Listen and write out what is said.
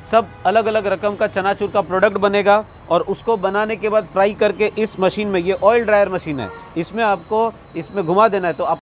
सब अलग अलग रकम का चनाचूर का प्रोडक्ट बनेगा और उसको बनाने के बाद फ्राई करके इस मशीन में, ये ऑयल ड्रायर मशीन है, इसमें आपको इसमें घुमा देना है तो आप